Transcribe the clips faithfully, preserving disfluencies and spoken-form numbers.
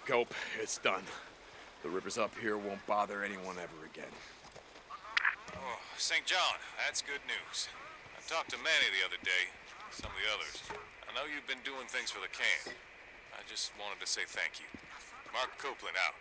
Cope, it's done. The rivers up here won't bother anyone ever again. Oh, Saint John, that's good news. I talked to Manny the other day, some of the others. I know you've been doing things for the camp. I just wanted to say thank you. Mark Copeland out.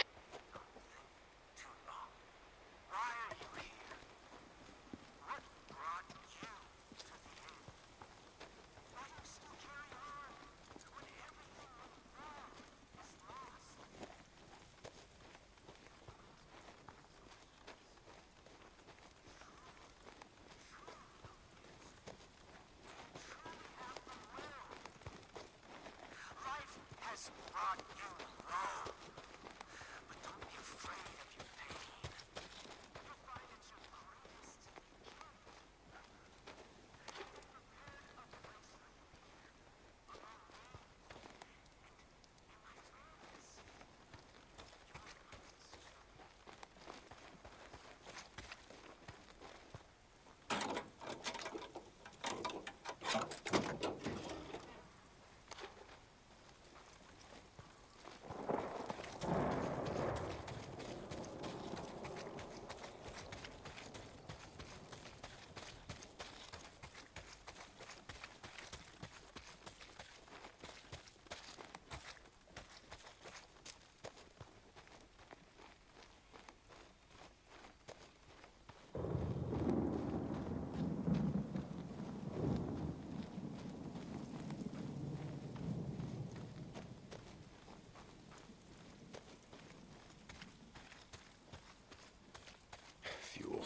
Fuel.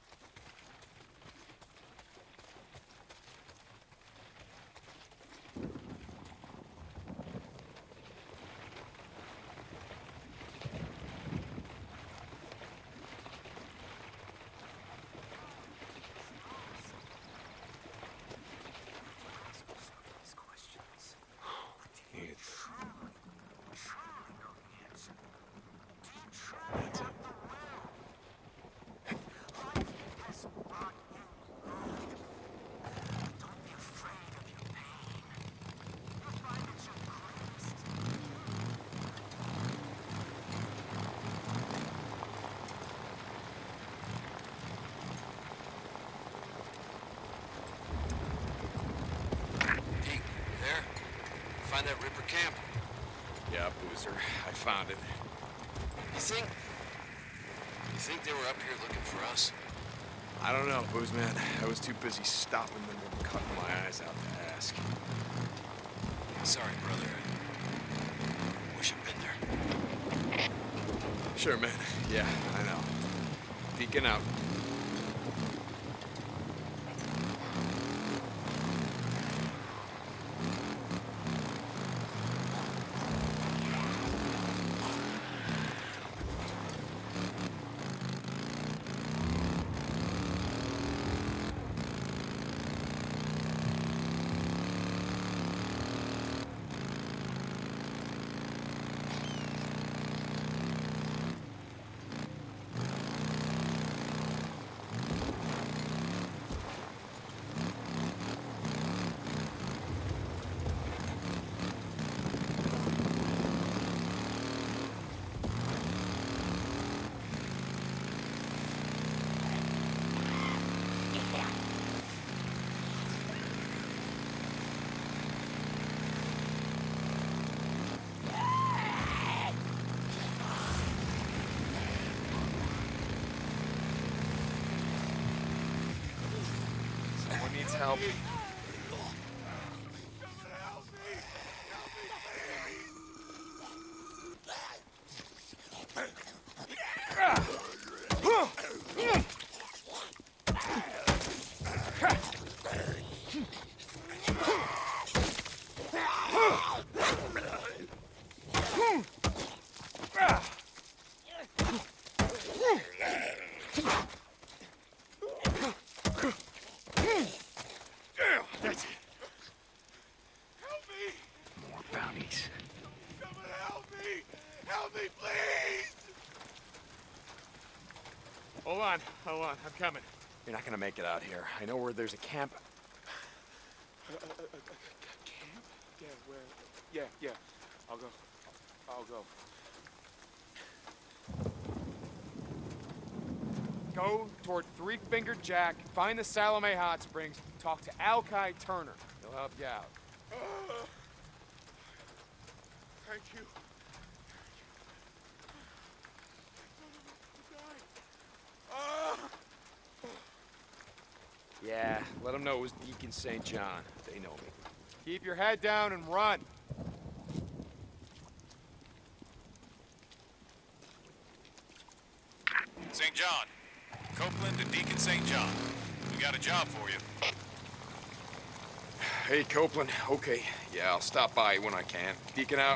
Find that Ripper camp? Yeah, Boozer. I found it. You think... You think they were up here looking for us? I don't know, Boozman. I was too busy stopping them and cutting my eyes out to ask. Sorry, brother. Wish I'd been there. Sure, man. Yeah, I know. Peeking out. Needs help. That's it. Help me! More bounties. Someone help me! Help me, please! Hold on, hold on, I'm coming. You're not gonna make it out here. I know where there's a camp. A, a, a, a camp? Yeah, where? Yeah, yeah. I'll go. I'll go. Go toward Three Fingered Jack, find the Salome Hot Springs, talk to Alki Turner. He'll help you out. Uh, thank you. Uh, Yeah, let them know it was Deacon Saint John. They know me. Keep your head down and run. Saint John. Copeland to Deacon Saint John. We got a job for you. Hey, Copeland. Okay. Yeah, I'll stop by when I can. Deacon out.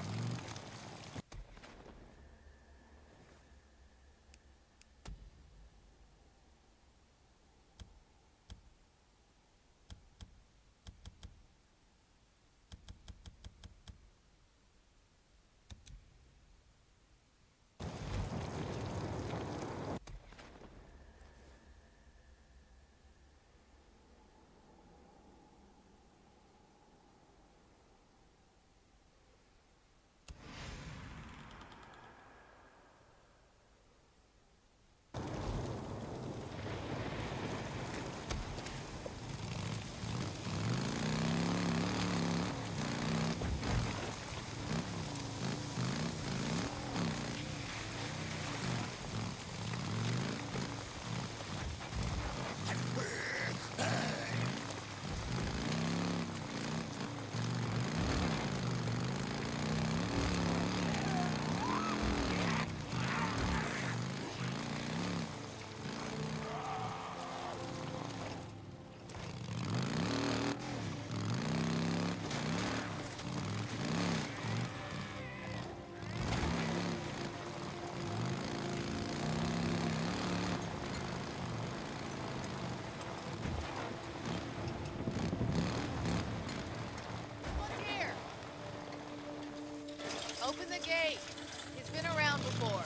Open the gate. He's been around before.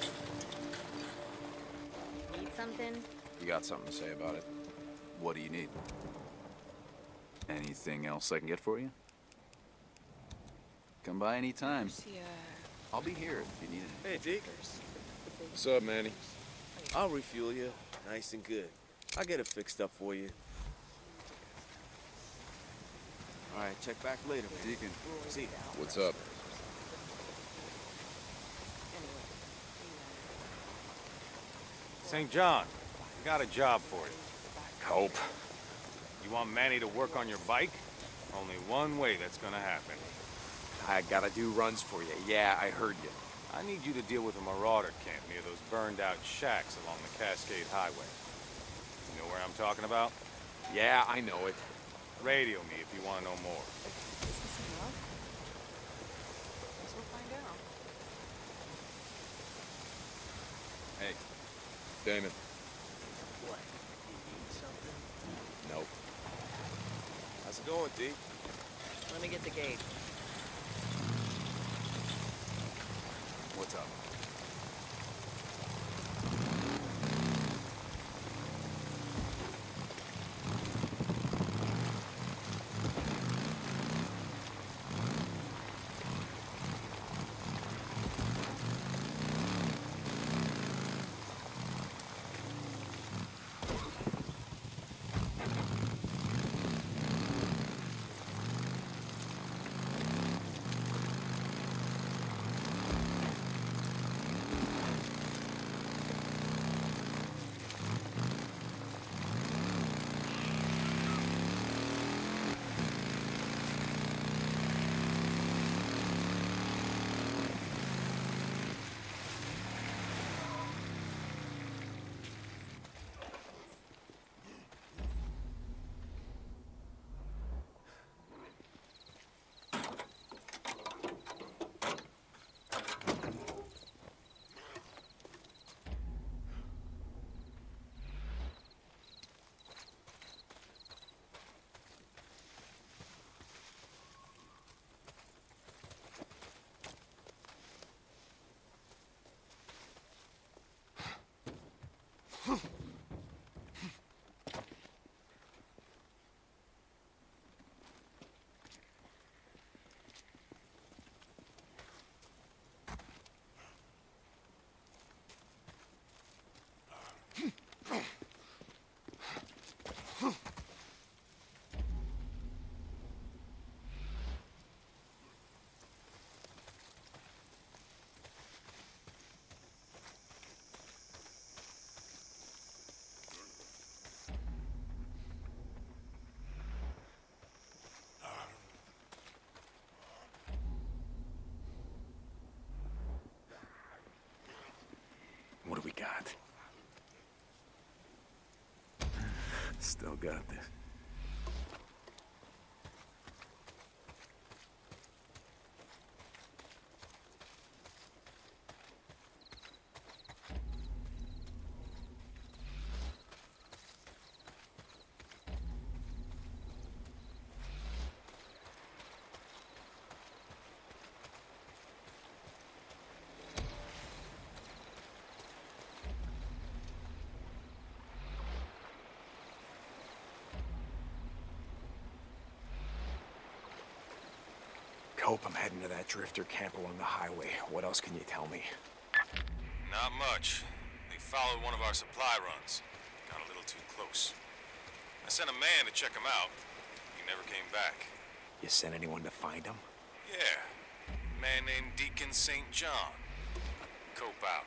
Need something? You got something to say about it? What do you need? Anything else I can get for you? Come by any time. I'll be here if you need anything. hey, Deke. What's up, Manny? I'll refuel you, nice and good. I'll get it fixed up for you. All right, check back later, man. Deacon. See ya. What's up? Saint John, we got a job for you. Cope. You want Manny to work on your bike? Only one way that's gonna happen. I gotta do runs for you. Yeah, I heard you. I need you to deal with a marauder camp near those burned-out shacks along the Cascade Highway. You know where I'm talking about? Yeah, I know it. Radio me if you want to know more. Is this enough? Guess we'll find out. Hey, Damon. What? You need something? Nope. How's it going, Deke? Let me get the gate. What's up? Still got this. Hope I'm heading to that drifter camp along the highway. What else can you tell me? Not much. They followed one of our supply runs. Got a little too close. I sent a man to check him out. He never came back. You sent anyone to find him? Yeah. A man named Deacon Saint John. Cope out.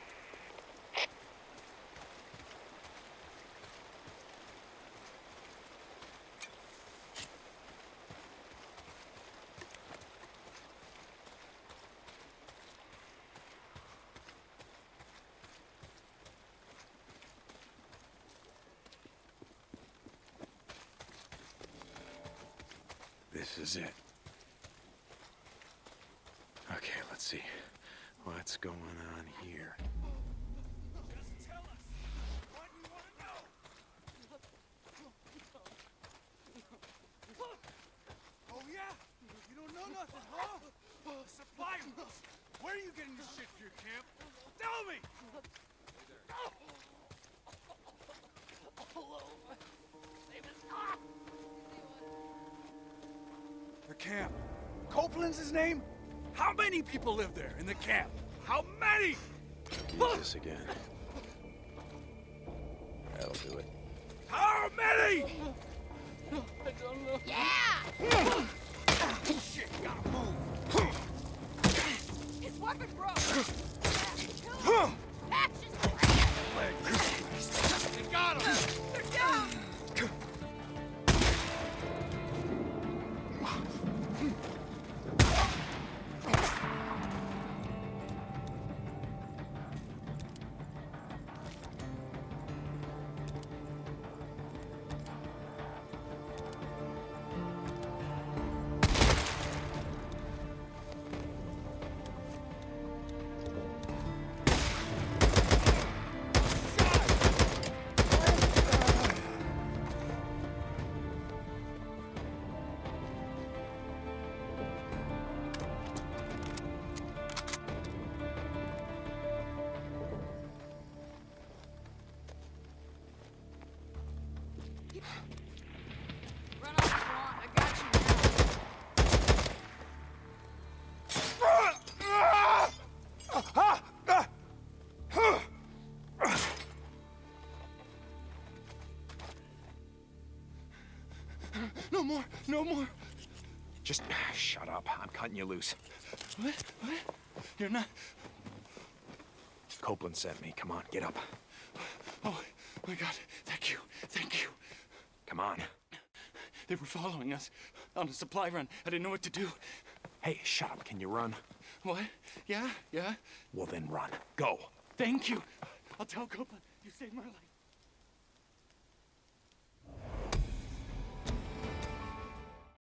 This is it. Okay, let's see. What's going on here? Just tell us what you want to know. Oh yeah? You don't know nothing, huh? Supply runs. Where are you getting this shit for your camp? Tell me! The camp. Copeland's his name? How many people live there in the camp? How many? Jesus again. That'll do it. How many? I don't know. Yeah! Shit, gotta move. His weapon broke! Kill him! Patch his They got him! They're down! Run off if you want. I got you now. No more, no more. Just shut up. I'm cutting you loose. What? What? You're not... Copeland sent me. Come on, get up. Oh, my God. Thank you. Thank you. Come on. They were following us on a supply run. I didn't know what to do. Hey, shut up. Can you run? What? Yeah? Yeah? Well, then run. Go. Thank you. I'll tell Copeland. You saved my life.